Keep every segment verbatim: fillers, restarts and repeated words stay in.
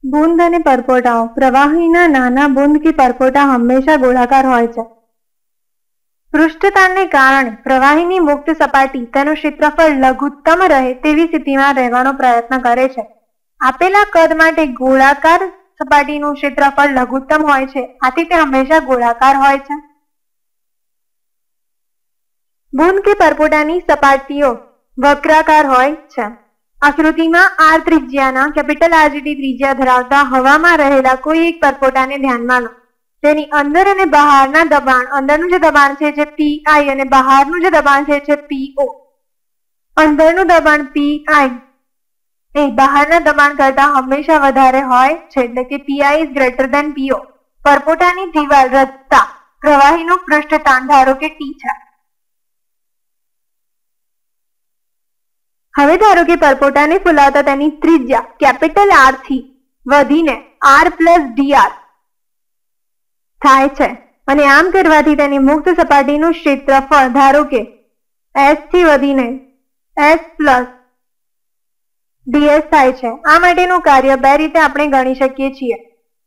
बूंद अने परपोटाओ। प्रवाहीना नाना बूंद के परपोटा हमेशा गोलाकार होय छे। पृष्ठताणने कारणे प्रवाहीनी मुक्त सपाटी तेनुं क्षेत्रफळ लघुत्तम रहे तेवी स्थितिमां रहेવાનો प्रयत्न करे छे। आपेला कद माटे गोलाकार सपाटीनुं क्षेत्रफळ लघुत्तम होय छे, आथी ते हमेशा गोलाकार होय छे। बूंद के परपोटानी सपाटीओ वक्राकार होय छे। आकृतिमां आर त्रिज्याना केपिटल आरजीटी त्रिज्या धरावता हवामां रहेला कोई एक परपोटाने ध्यानमां लो। तेनी अंदर अने बहारना दबाण, अंदरनुं जे दबाण छे जे पीआई अने बहारनुं जे दबाण छे जे पीओ। अंदरनुं दबाण पीआई ए बहारना दबाण करता हमेशा वधारे होय छे, એટલે કે પીઆઈ ઇઝ ગ્રેટર ધેન પીઓ। પરપોટાની દિવાલ રચતા પ્રવાહીનું પૃષ્ઠતાણ ધારો કે ટી છે। હવે ધારો કે પરપોટાને ફૂલાવતા તેની ત્રિજ્યા કેપિટલ આર થી વધીને આર પ્લસ ડીઆર થાય છે અને આમ કરવાથી તેની મુક્ત સપાટીનું ક્ષેત્રફળ ધારો કે એસ થી વધીને એસ પ્લસ ડીએસ થાય છે। આ માટેનું કાર્ય બે રીતે આપણે ગણી શકીએ છીએ।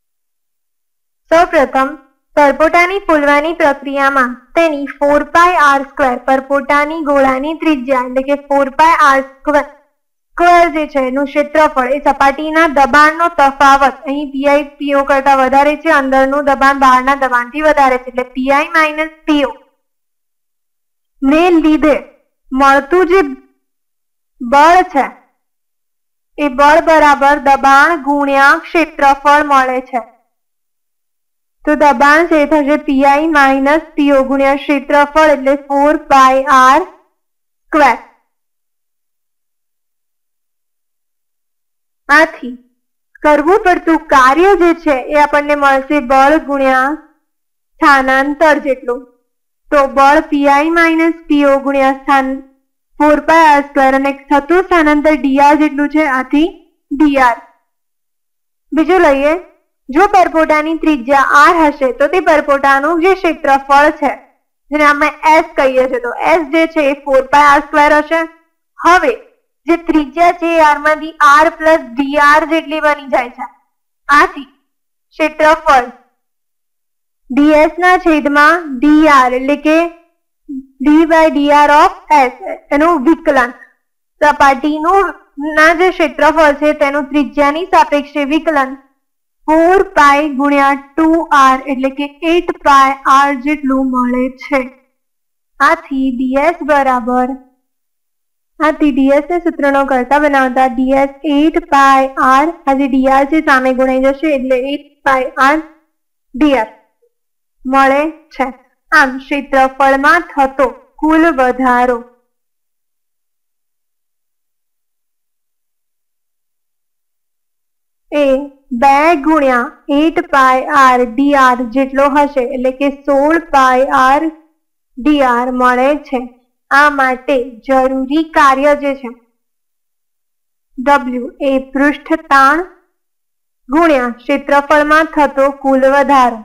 સૌપ્રથમ પરપોટાની ફૂલવાની પ્રક્રિયામાં તેની ફોર પાઈ આર સ્ક્વેર પરપોટાની ગોળાની ત્રિજ્યા એટલે કે four pi R square square જે છે એનું ક્ષેત્રફળ એ સપાટીના દબાણનો તફાવત અહીં પીઆઈ પીઓ કરતા વધારે છે, અંદરનું દબાણ બહારના દબાણથી વધારે છે એટલે પીઆઈ માઇનસ પીઓ ને લીધે મળતું જે બળ છે એ બળ બરાબર દબાણ ગુણ્યા ક્ષેત્રફળ મળે છે। तो दबाण से थशे पीआई माइनस पीओ गुणिया क्षेत्रफल एटले फोर पाई आर स्क्वेर। आथी करवू पड़तुं कार्य जे छे ए आपणने मळशे बळ गुणिया स्थानांतर जेटलुं। तो बळ पीआई माइनस पीओ गुणिया स्थान फोर पाई आर स्क्वेर अने थतुं स्थानांतर डीआर जेटलुं छे, आथी डीआर। बीजुं लईए, जो परपोटानी त्रिज्या आर हशे तो ते परपोटानुं जे क्षेत्रफळ छे जेने આપણે एस कहीए छे तो एस जे छे ए फोर पाई आर स्क्वेर हशे। हवे जे त्रिज्या छे ए आर मांथी आर प्लस डीआर जेटली बनी जाय छे। आथी क्षेत्रफळ डीएस ना छेदमां डीआर એટલે કે D by DR of S एनुं विकलन सपाटीनुं ना जे क्षेत्रफळ छे तेनुं त्रिज्यानी सापेक्षे विकलन फोर पाई गुणिया टू आर એટલે કે एट पाई आर જેટલું મળે છે। આથી ds બરાબર આથી ds ને સૂત્રનો કરતા બનાવતા ds एट पाई r આજે dr છે સામે ગુણાઈ જશે એટલે एट पाई r dr મળે છે। આમ ક્ષેત્રફળમાં થતો કુલ વધારો એ બે ગુણ્યા एट पाई r dr જેટલો હશે એટલે કે સોળ પાઈ r dr મળે છે। આ માટે જરૂરી કાર્ય જે છે w એ પૃષ્ઠતાણ ગુણ્યા ક્ષેત્રફળમાં થતો કુલ વધારો।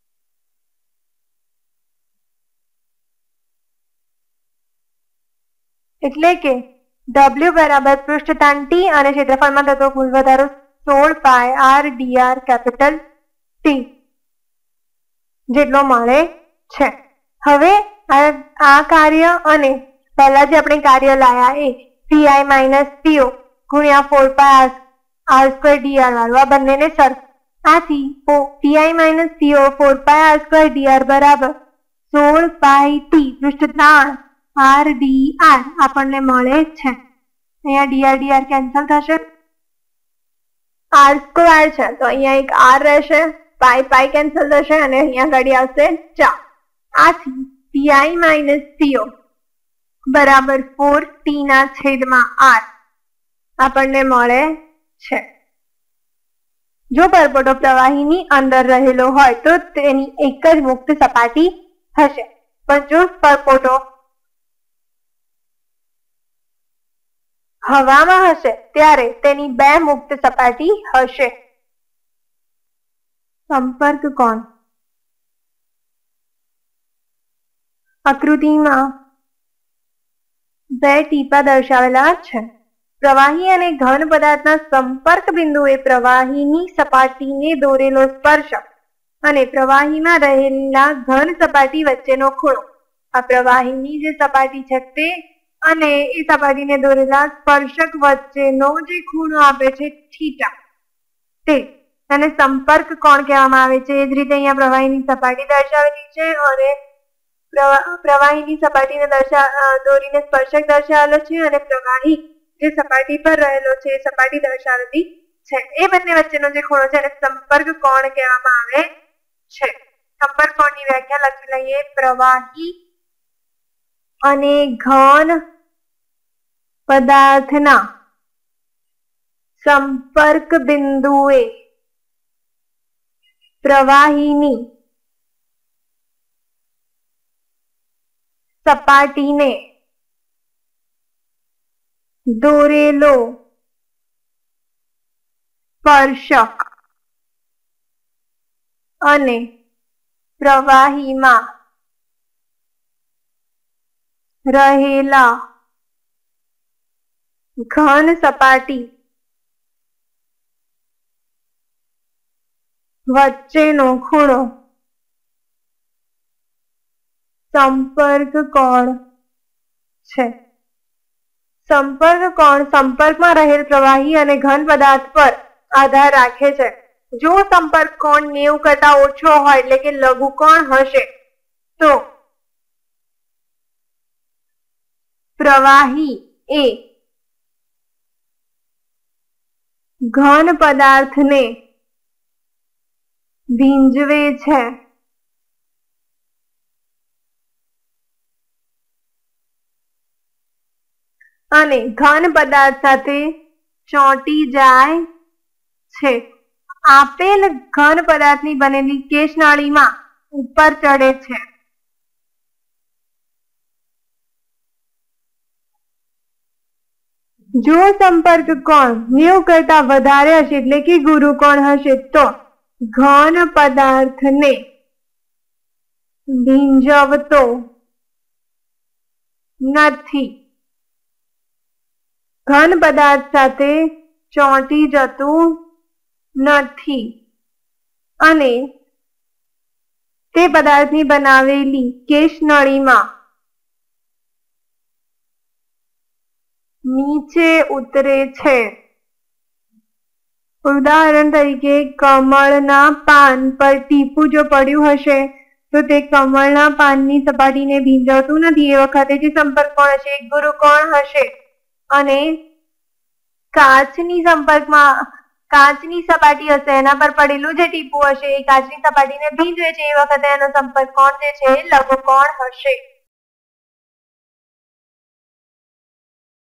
એટલે કે w બરાબર પૃષ્ઠતાણ t અને ક્ષેત્રફળમાં થતો કુલ વધારો સોળ pi R DR capital T જેટલો મળે છે। હવે આ કાર્ય અને પહેલા જે આપણે કાર્ય લાયા એ પીઆઈ માઇનસ પીઓ ગુણ્યા four pi R R square DR વાળું આ બંનેને સર આથી PI minus PO four pi R square DR બરાબર સોળ પાઈ ટી પૃષ્ઠતાણ આર ડીઆર આપણને મળે છે। અહીંયા ડીઆર ડીઆર કેન્સલ થશે, आर स्क्वायर है तो अहींया एक आर रहेशे, पाई पाई कैंसल थशे अने अहींया गाड़ी आवशे चार। आथी पीआई माइनस पीओ बराबर फोर टी ना छेदमां आर आपणने मळे छे। जो परपोटो प्रवाहीनी अंदर रहेलो होय तो तेनी एक ज मुक्त सपाटी हशे, पण जो परपोटो हवामां हशे त्यारे तेनी बे मुक्त सपाटी हशे। संपर्क कोण आकृतिमां बे टीपा दर्शावेला छे। પ્રવાહી અને ઘન પદાર્થના સંપર્ક બિંદુએ પ્રવાહીની સપાટીને દોરેલો સ્પર્શક અને પ્રવાહીમાં રહેલા ઘન સપાટી વચ્ચેનો ખૂણો. આ પ્રવાહીની જે સપાટી છે તે અને એ સપાટીને દોરેલા સ્પર્શક વચ્ચેનો જે ખૂણો આપે છે થીટા, તે તેને સંપર્ક કોણ કહેવામાં આવે છે. એ જ રીતે અહીંયા પ્રવાહીની સપાટી દર્શાવેલી છે અને પ્રવાહીની સપાટીને દર્શા દોરીને સ્પર્શક દર્શાવેલો છે અને પ્રવાહી જે સપાટી પર રહેલો છે એ સપાટી દર્શાવેલી છે. એ બંને વચ્ચેનો જે ખૂણો છે એને સંપર્ક કોણ કહેવામાં આવે છે. સંપર્ક કોણની વ્યાખ્યા લખી લઈએ. પ્રવાહી અને ઘન પદાર્થના સંપર્ક બિંદુએ પ્રવાહીની સપાટીને દોરેલો સ્પર્શક અને પ્રવાહીમાં રહેલા ઘન સપાટી વચ્ચેનો ખૂણો સંપર્ક કોણ છે. સંપર્ક કોણ સંપર્કમાં રહેલ પ્રવાહી અને ઘન પદાર્થ પર આધાર રાખે છે. જો સંપર્ક કોણ નેવું કરતા ઓછો હોય એટલે કે લઘુકોણ હશે તો પ્રવાહી એ ઘન પદાર્થને ભીંજવે છે. અને ઘન પદાર્થ સાથે ચોંટી જાય છે. આપેલ ઘન પદાર્થની બનેલી કેશનળીમાં ઉપર ચડે છે. જો સંપર્ક કોણ નેવું કરતા વધારે હશે એટલે કે ગુરુકોણ હશે તો ઘન પદાર્થને ભીંજવતો નથી. ઘન પદાર્થ સાથે ચોંટી જતું નથી અને તે પદાર્થની બનાવેલી કેશનળીમાં નીચે ઉતરે છે. ઉદાહરણ તરીકે કમળના પાન પર ટીપું જો પડ્યું હશે તો તે કમળના પાનની સપાટીને ભીંજવતું નથી. એ વખતે જે સંપર્ક કોણ હશે એ ગુરુકોણ હશે અને કાચની સંપર્કમાં કાચની સપાટી હશે એના પર પડેલું જે ટીપું હશે એ કાચની સપાટીને ભીંજવે છે. એ વખતે એનો સંપર્ક કોણ જે છે લઘુકોણ હશે.